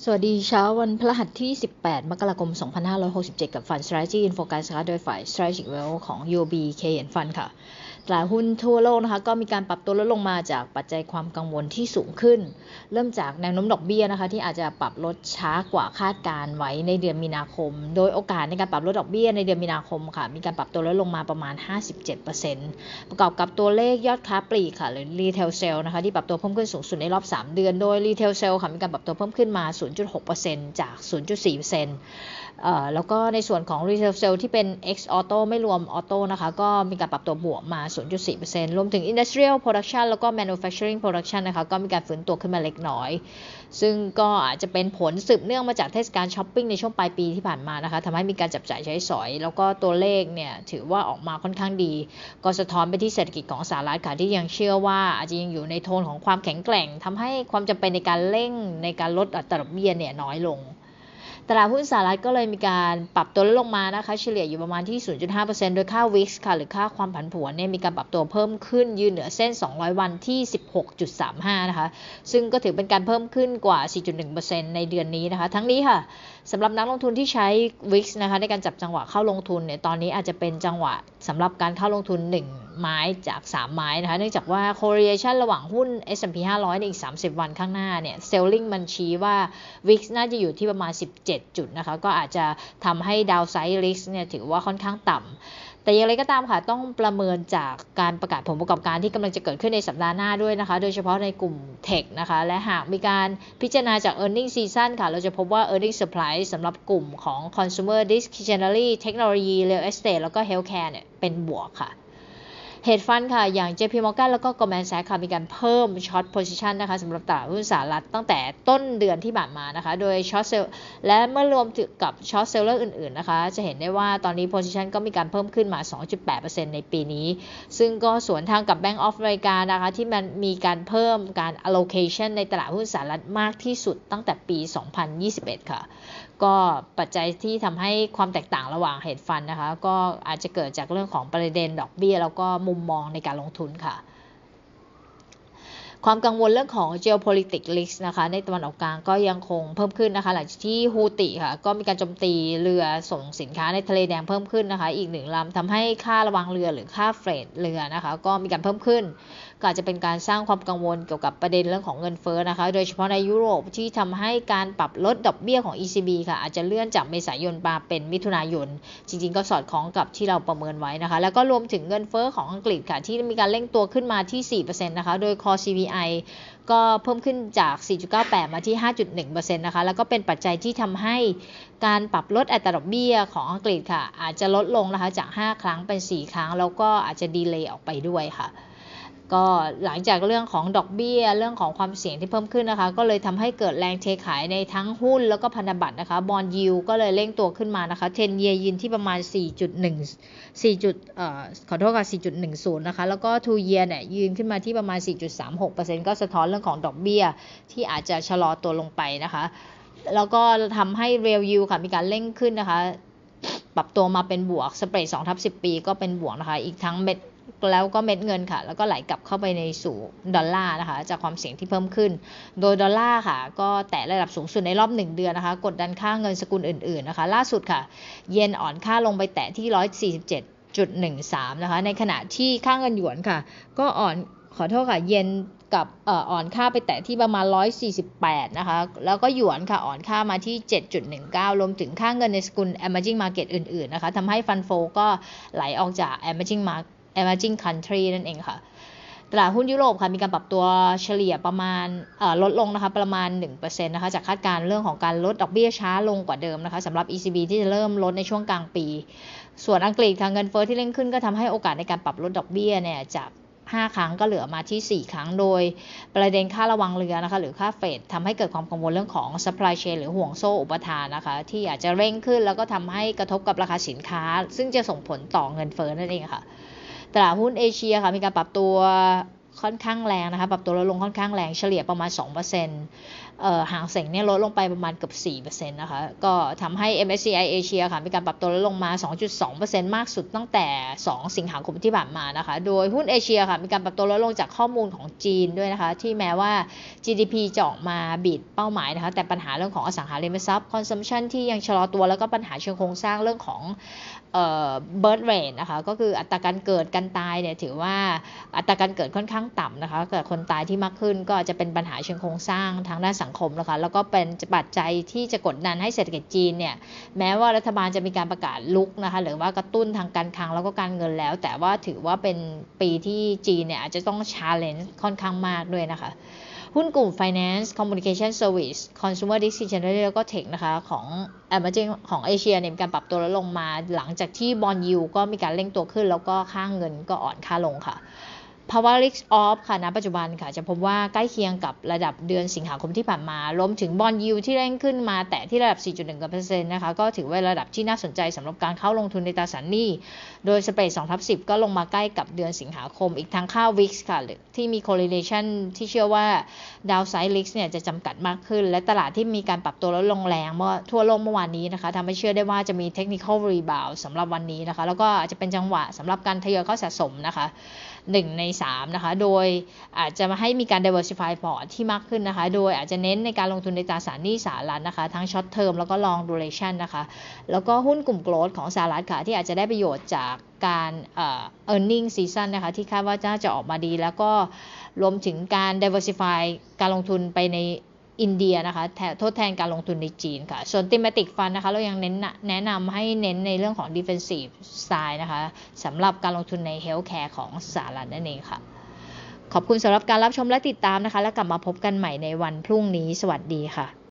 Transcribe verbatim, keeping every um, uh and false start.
สวัสดีเช้าวันพฤหัสที่สิบแปดมกราคมสองพันห้าร้อยหกสิบเจ็ดกับ Fund Strategy in Focus ค่ะโดยฝ่าย Strategic Wealth ของ ยู โอ บี K-Yen Fund ค่ะตลาดหุ้นทั่วโลกนะคะก็มีการปรับตัวลดลงมาจากปัจจัยความกังวลที่สูงขึ้นเริ่มจากแนวโน้มดอกเบี้ยนะคะที่อาจจะปรับลดช้ากว่าคาดการไว้ในเดือนมีนาคมโดยโอกาสในการปรับลดดอกเบี้ยในเดือนมีนาคมค่ะมีการปรับตัวลดลงมาประมาณ ห้าสิบเจ็ดเปอร์เซ็นต์ ประกอบกับตัวเลขยอดค้าปลีกค่ะหรือ Retail Sales นะคะที่ปรับตัวเพิ่มขึ้นสูงสุดในรอบสามเดือนโดย Retail Sales ค่ะมีการปรับตัวเพิ่มขึ้นมา ศูนย์จุดหกเปอร์เซ็นต์ จาก ศูนย์จุดสี่เปอร์เซ็นต์เอ่อแล้วก็ในส่วนของ Retail Sales ที่เป็น X Auto ไม่รวม Auto นะคะก็มีการปรับตัวบวกมา ศูนย์จุดสี่เปอร์เซ็นต์ รวมถึง Industrial Production แล้วก็ Manufacturing Production นะคะก็มีการฟื้นตัวขึ้นมาเล็กน้อยซึ่งก็อาจจะเป็นผลสืบเนื่องมาจากเทศกาลช้อปปิ้งในช่วงปลายปีที่ผ่านมานะคะทำให้มีการจับจ่ายใช้สอยแล้วก็ตัวเลขเนี่ยถือว่าออกมาค่อนข้างดีก็สะท้อนไปที่เศรษฐกิจของสหรัฐค่ะที่ยังเชื่อว่าอาจจะยังอยู่ในโทนของความแข็งแกร่งทำให้ความจำเป็นในการเร่งในการลดอัตราดอกเบี้ยเนี่ยน้อยลงตลาดหุ้นสหรัฐก็เลยมีการปรับตัวลดลงมานะคะเฉลี่ยอยู่ประมาณที่ ศูนย์จุดห้าเปอร์เซ็นต์ โดยค่า วี ไอ เอ็กซ์ ค่ะหรือค่าความผันผวนเนี่ยมีการปรับตัวเพิ่มขึ้นยืนเหนือเส้นสองร้อยวันที่ สิบหกจุดสามห้า นะคะซึ่งก็ถือเป็นการเพิ่มขึ้นกว่า สี่จุดหนึ่งเปอร์เซ็นต์ ในเดือนนี้นะคะทั้งนี้ค่ะสำหรับนักลงทุนที่ใช้ วี ไอ เอ็กซ์ นะคะในการจับจังหวะเข้าลงทุนเนี่ยตอนนี้อาจจะเป็นจังหวะสำหรับการเข้าลงทุนหนึ่งไม้จากสามไม้นะคะเนื่องจากว่า correlation ระหว่างหุ้น เอส แอนด์ พี ห้าร้อยในอีกสามสิบวันข้างหน้าเนี่ย selling มันชี้ว่า วี ไอ เอ็กซ์ น่าจะอยู่ที่ประมาณสิบเจ็ดจุดนะคะก็อาจจะทำให้ downside risk เนี่ยถือว่าค่อนข้างต่ำแต่อย่างไรก็ตามค่ะต้องประเมินจากการประกาศผลประกอบการที่กำลังจะเกิดขึ้นในสัปดาห์หน้าด้วยนะคะโดยเฉพาะในกลุ่ม Tech นะคะและหากมีการพิจารณาจาก earning season ค่ะเราจะพบว่า earning surprise สำหรับกลุ่มของ consumer discretionary technology real estate แล้วก็ healthcare เนี่ยเป็นบวกค่ะHedge Fund ค่ะอย่าง เจ พี Morgan แล้วก็ Goldman Sachs ค่ะมีการเพิ่ม Short Position นะคะสำหรับตลาดหุ้นสหรัฐตั้งแต่ต้นเดือนที่ผ่านมานะคะโดย Short Sell และเมื่อรวมถึงกับ Short Seller อื่นๆนะคะจะเห็นได้ว่าตอนนี้ Position ก็มีการเพิ่มขึ้นมา สองจุดแปดเปอร์เซ็นต์ ในปีนี้ซึ่งก็สวนทางกับ Bank of America นะคะที่มันมีการเพิ่มการ allocation ในตลาดหุ้นสหรัฐมากที่สุดตั้งแต่ปีสองพันยี่สิบเอ็ดค่ะก็ปัจจัยที่ทำให้ความแตกต่างระหว่าง Hedge Fund นะคะก็อาจจะเกิดจากเรื่องของประเด็นดอกเบี้ยแล้วก็มุมมองในการลงทุนค่ะความกังวลเรื่องของ geopolitics risk นะคะในตะวันออกกลางก็ยังคงเพิ่มขึ้นนะคะหลังจากที่ฮูติค่ะก็มีการโจมตีเรือส่งสินค้าในทะเลแดงเพิ่มขึ้นนะคะอีกหนึ่งลำทำให้ค่าระวางเรือหรือค่าเฟรทเรือนะคะก็มีการเพิ่มขึ้นก็อาจจะเป็นการสร้างความกังวลเกี่ยวกับประเด็นเรื่องของเงินเฟ้อนะคะโดยเฉพาะในยุโรปที่ทำให้การปรับลดดอกเบี้ยของ อี ซี บี ค่ะอาจจะเลื่อนจากเมษายนมาเป็นมิถุนายนจริงๆก็สอดคล้องกับที่เราประเมินไว้นะคะแล้วก็รวมถึงเงินเฟ้อของอังกฤษค่ะที่มีการเร่งตัวขึ้นมาที่ สี่เปอร์เซ็นต์ นะคะโดย Core ซี พี ไอ ก็เพิ่มขึ้นจาก สี่จุดเก้าแปด มาที่ ห้าจุดหนึ่งเปอร์เซ็นต์ นะคะแล้วก็เป็นปัจจัยที่ทำให้การปรับลดอัตราดอกเบี้ยของอังกฤษค่ะอาจจะลดลงนะคะจากห้าครั้งเป็นสี่ครั้งแล้วก็อาจจะดีเลย์ออกไปด้วยค่ะก็หลังจากเรื่องของดอกเบี้ยเรื่องของความเสี่ยงที่เพิ่มขึ้นนะคะก็เลยทำให้เกิดแรงเทขายในทั้งหุ้นแล้วก็พันธบัตรนะคะบอนด์ยิลด์ก็เลยเร่งตัวขึ้นมานะคะสิบ year ยืนที่ประมาณ สี่จุดหนึ่ง สี่จุดเอ่อขอโทษค่ะ สี่จุดหนึ่งศูนย์ นะคะแล้วก็ two year เนี่ยยืนขึ้นมาที่ประมาณ สี่จุดสามหกเปอร์เซ็นต์ ก็สะท้อนเรื่องของดอกเบี้ยที่อาจจะชะลอตัวลงไปนะคะแล้วก็ทำให้ real yield ค่ะมีการเร่งขึ้นนะคะปรับตัวมาเป็นบวกสเปรด สองทับสิบ ปีก็เป็นบวกนะคะอีกทั้งเม็ดแล้วก็เม็ดเงินค่ะแล้วก็ไหลกลับเข้าไปในสู่ดอลลาร์นะคะจากความเสี่ยงที่เพิ่มขึ้นโดยดอลลาร์ค่ะก็แตะระดับสูงสุดในรอบหนึ่งเดือนนะคะกดดันค่าเงินสกุลอื่นๆนะคะล่าสุดค่ะเยนอ่อนค่าลงไปแตะที่หนึ่งร้อยสี่สิบเจ็ดจุดหนึ่งสาม นะคะในขณะที่ค่าเงินหยวนค่ะก็อ่อนขอโทษค่ะเยนกับเอ่ออ่อนค่าไปแตะที่ประมาณหนึ่งร้อยสี่สิบแปดนะคะแล้วก็หยวนค่ะอ่อนค่ามาที่ เจ็ดจุดหนึ่งเก้ารวมถึงค่าเงินในสกุล emerging market อื่นๆนะคะทำให้ฟันโฟก็ไหลออกจาก emerging market emerging country นั่นเองค่ะตลาดหุ้นยุโรปค่ะมีการปรับตัวเฉลี่ยประมาณลดลงนะคะประมาณ หนึ่งเปอร์เซ็นต์ นะคะจากคาดการณ์เรื่องของการลดดอกเบี้ยช้าลงกว่าเดิมนะคะสำหรับ อี ซี บี ที่จะเริ่มลดในช่วงกลางปีส่วนอังกฤษค่ะเงินเฟ้อที่เร่งขึ้นก็ทำให้โอกาสในการปรับลดดอกเบี้ยเนี่ยจากห้าครั้งก็เหลือมาที่สี่ครั้งโดยประเด็นค่าระวังเรือนะคะหรือค่าเฟรททำให้เกิดความกังวลเรื่องของ supply chain หรือห่วงโซ่อุปทานนะคะที่อาจจะเร่งขึ้นแล้วก็ทำให้กระทบกับราคาสินค้าซึ่งจะส่งผลต่อเงินเฟ้อนั่นเองค่ะตลาดหุ้นเอเชียค่ะมีการปรับตัวค่อนข้างแรงนะคะปรับตัวลดลงค่อนข้างแรงเฉลี่ยประมาณ สองเปอร์เซ็นต์หางเส็งเนี่ยลดลงไปประมาณเกือบ สี่เปอร์เซ็นต์ นะคะก็ทำให้ เอ็ม เอส ซี ไอ Asia ค่ะมีการปรับตัวลดลงมา สองจุดสองเปอร์เซ็นต์ มากสุดตั้งแต่ สอง สิงหาคมที่ผ่านมานะคะโดยหุ้นเอเชียค่ะมีการปรับตัวลดลงจากข้อมูลของจีนด้วยนะคะที่แม้ว่า จี ดี พี จะออกมาบีทเป้าหมายนะคะแต่ปัญหาเรื่องของอสังหาริมทรัพย์ consumption ที่ยังชะลอตัวแล้วก็ปัญหาเชิงโครงสร้างเรื่องของเอ่อ birth rate นะคะก็คืออัตราการเกิดการตายเนี่ยถือว่าอัตราการเกิดค่อนข้างต่ำนะคะเกิดคนตายที่มากขึ้นก็อาจจะเป็นปัญหาเชิงโครงสร้างทางด้านสังคมนะคะแล้วก็เป็นปัจจัยที่จะกดดันให้เศรษฐกิจจีนเนี่ยแม้ว่ารัฐบาลจะมีการประกาศลุกนะคะหรือว่ากระตุ้นทางการคลังแล้วก็การเงินแล้วแต่ว่าถือว่าเป็นปีที่จีนเนี่ยอาจจะต้อง challenge ค่อนข้างมากด้วยนะคะหุ้นกลุ่ม Finance Communication Service Consumer Discretionary แล้วก็ Tech นะคะของ Emerging ของเอเชียเนี่ยมีการปรับตัวลดลงมาหลังจากที่ Bond Yield ก็มีการเร่งตัวขึ้นแล้วก็ค่าเงินก็อ่อนค่าลงค่ะภาวะ risk off ค่ะณปัจจุบันค่ะจะพบว่าใกล้เคียงกับระดับเดือนสิงหาคมที่ผ่านมารวมถึง Bond Yield ที่เร่งขึ้นมาแต่ที่ระดับ สี่จุดหนึ่งเปอร์เซ็นต์ นะคะก็ถือว่าระดับที่น่าสนใจสำหรับการเข้าลงทุนในตราสารหนี้โดยสเปรด สองทับสิบ ก็ลงมาใกล้กับเดือนสิงหาคมอีกทั้งค่า วี ไอ เอ็กซ์ ค่ะที่มี correlation ที่เชื่อว่า downside risk เนี่ยจะจำกัดมากขึ้นและตลาดที่มีการปรับตัวลดลงแรงเมื่อทั่วโลกเมื่อวานนี้นะคะทำให้เชื่อได้ว่าจะมี technical rebound สำหรับวันนี้นะคะแล้วก็อาจจะเป็นจังหวะสำหรับการทยอยเข้าสะสมนะคะหนึ่งในสามนะคะโดยอาจจะมาให้มีการ diversify พอร์ตที่มากขึ้นนะคะโดยอาจจะเน้นในการลงทุนในตราสารหนี้สหรัฐนะคะทั้ง short term แล้วก็ long duration นะคะแล้วก็หุ้นกลุ่ม growth ของสหรัฐค่ะที่อาจจะได้ประโยชน์จากการเอ่อ earning season นะคะที่คาดว่าน่าจะออกมาดีแล้วก็รวมถึงการ diversify การลงทุนไปในอินเดียนะคะทดแทนการลงทุนในจีนค่ะส่วน thematic fund นะคะเรายังเน้นแนะนำให้เน้นในเรื่องของ defensive style นะคะสำหรับการลงทุนใน healthcare ของสหรัฐนั่นเองค่ะขอบคุณสำหรับการรับชมและติดตามนะคะแล้วกลับมาพบกันใหม่ในวันพรุ่งนี้สวัสดีค่ะ